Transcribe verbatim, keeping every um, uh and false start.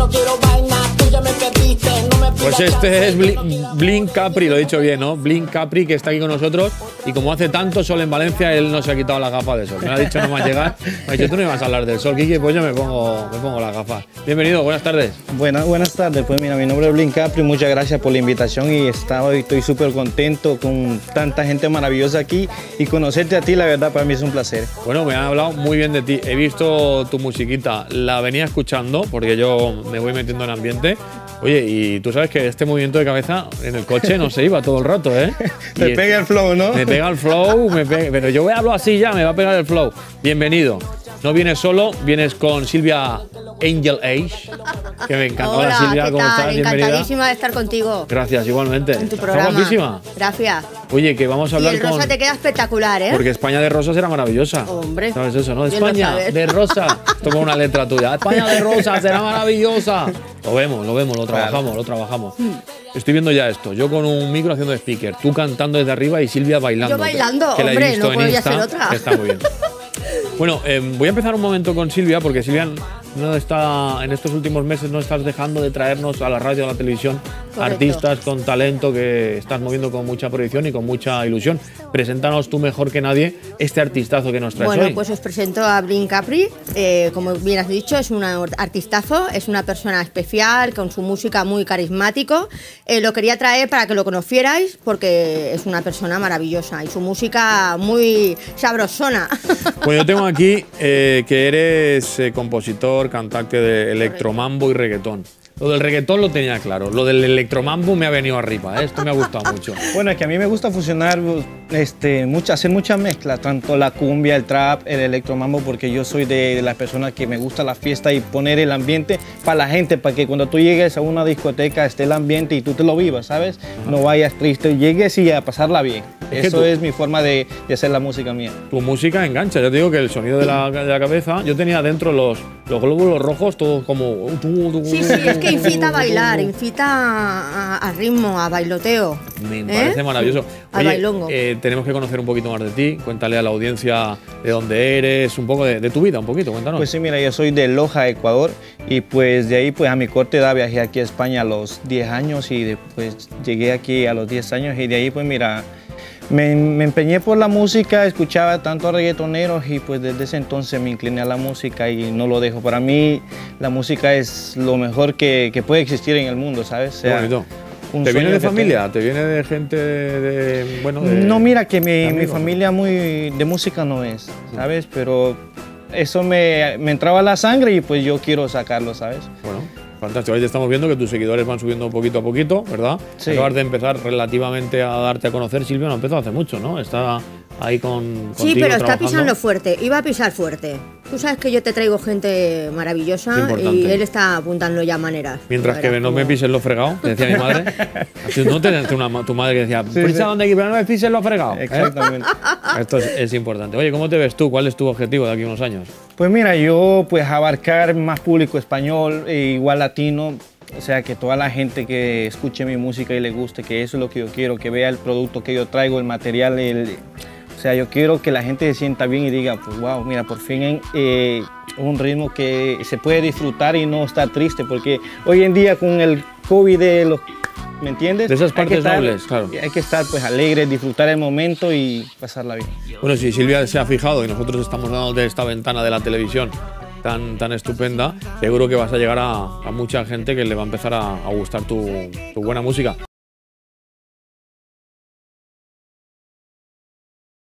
no quiero vaina, tú ya me perdiste, no me pidas. Pues este es Blink, Blink Capri, lo he dicho bien, ¿no? Blink Capri, que está aquí con nosotros. Y como hace tanto sol en Valencia, él no se ha quitado las gafas de sol. Me ha dicho no más llegar. Me ha dicho, tú no ibas a hablar del sol, Kiki, pues yo me pongo, me pongo las gafas. Bienvenido, buenas tardes. Buenas, buenas tardes, pues mira, mi nombre es Blink Capri, muchas gracias por la invitación y estaba, estoy súper contento con tanta gente maravillosa aquí y conocerte a ti, la verdad, para mí es un placer. Bueno, me han hablado muy bien de ti. He visto tu musiquita, la venía escuchando porque yo me voy metiendo en ambiente. Oye, y tú sabes que este movimiento de cabeza en el coche no se iba todo el rato, ¿eh? Te pega el flow, ¿no? Me pega el flow, me pega, pero yo hablo así ya, me va a pegar el flow. Bienvenido. No vienes solo, vienes con Silvia Angel Age, que me encanta. Hola, Hola Silvia, ¿qué ¿cómo tal? estás? Bienvenida. Encantadísima de estar contigo. Gracias, igualmente. En tu Estás programa. guapísima. Gracias. Oye, que vamos a hablar y el rosa con… te queda espectacular, ¿eh? Porque España de rosa será maravillosa. Hombre. ¿Sabes eso, no? Bien lo España sabes. de rosa. Toma una letra tuya. España de rosa será maravillosa. Lo vemos, lo vemos, lo trabajamos, lo trabajamos. Estoy viendo ya esto. Yo con un micro haciendo speaker, tú cantando desde arriba y Silvia bailando. Yo bailando, que la he hombre, visto no en podía Insta, ser otra. que está muy bien. Bueno, eh, voy a empezar un momento con Silvia, porque Silvia no está, en estos últimos meses no estás dejando de traernos a la radio, a la televisión, Correcto. artistas con talento que estás moviendo con mucha proyección y con mucha ilusión. Preséntanos tú mejor que nadie este artistazo que nos traes Bueno, hoy. pues os presento a Blink Capri. Eh, como bien has dicho, es un artistazo, es una persona especial, con su música muy carismático. Eh, lo quería traer para que lo conocierais, porque es una persona maravillosa y su música muy sabrosona. Pues yo tengo aquí eh, que eres eh, compositor, cantante de electromambo y reggaetón. Lo del reggaetón lo tenía claro, lo del electromambo me ha venido arriba, ¿eh? Esto me ha gustado mucho. Bueno, es que a mí me gusta fusionar, este, mucha, hacer mucha mezcla, tanto la cumbia, el trap, el electromambo, porque yo soy de, de las personas que me gusta la fiesta y poner el ambiente para la gente, para que cuando tú llegues a una discoteca esté el ambiente y tú te lo vivas, ¿sabes? Ajá. No vayas triste, llegues y a pasarla bien. Es Eso tú, es mi forma de, de hacer la música mía. Tu música engancha, yo te digo que el sonido de la, de la cabeza, yo tenía dentro los, los glóbulos rojos, todos como… Sí, sí, es que incita a bailar, incita a, a ritmo, a bailoteo. Me parece ¿eh? maravilloso. Al Oye, bailongo. Eh, tenemos que conocer un poquito más de ti, cuéntale a la audiencia de dónde eres, un poco de, de tu vida, un poquito, cuéntanos. Pues sí, mira, yo soy de Loja, Ecuador, y pues de ahí pues a mi corta edad viajé aquí a España a los diez años y después llegué aquí a los diez años y de ahí pues mira… Me, me empeñé por la música, escuchaba tantos reggaetoneros y pues desde ese entonces me incliné a la música y no lo dejo. Para mí la música es lo mejor que, que puede existir en el mundo, ¿sabes? O sea, Qué bonito. ¿Te viene de familia? Tengo. ¿Te viene de gente de, bueno, de, No, mira que mi, amigos, mi familia muy de música no es, ¿sabes? Pero eso me, me entraba a la sangre y pues yo quiero sacarlo, ¿sabes? Bueno. Fantástico, ahí estamos viendo que tus seguidores van subiendo poquito a poquito, ¿verdad? Sí. Acabas de empezar relativamente a darte a conocer. Silvia no empezó hace mucho, ¿no? Está ahí con Sí, pero está trabajando. pisando fuerte, iba a pisar fuerte. Tú sabes que yo te traigo gente maravillosa y él está apuntando ya maneras. Mientras que no como... me pises lo fregado, que decía mi madre. No tenías una, tu madre que decía, sí, pisa sí. donde aquí, pero no me pises lo fregado. ¿eh? Exactamente. Esto es, es importante. Oye, ¿cómo te ves tú? ¿Cuál es tu objetivo de aquí a unos años? Pues mira, yo pues abarcar más público español e igual latino. O sea, que toda la gente que escuche mi música y le guste, que eso es lo que yo quiero, que vea el producto que yo traigo, el material, el, o sea, yo quiero que la gente se sienta bien y diga, pues wow, mira, por fin eh, un ritmo que se puede disfrutar y no estar triste, porque hoy en día con el COVID de los, ¿me entiendes? De esas partes estar, nobles, claro. Hay que estar pues alegre, disfrutar el momento y pasarla bien. Bueno, si Silvia se ha fijado y nosotros estamos dando de esta ventana de la televisión tan, tan estupenda, seguro que vas a llegar a, a mucha gente que le va a empezar a, a gustar tu, tu buena música.